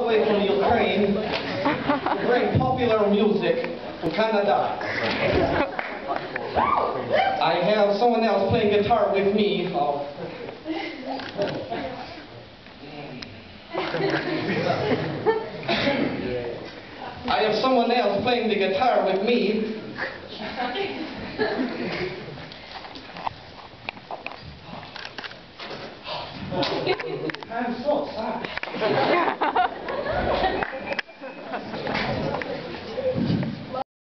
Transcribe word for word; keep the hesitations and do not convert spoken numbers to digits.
way from Ukraine, very popular music from Canada. I have someone else playing guitar with me. Uh, I have someone else playing the guitar with me. I'm so sorry.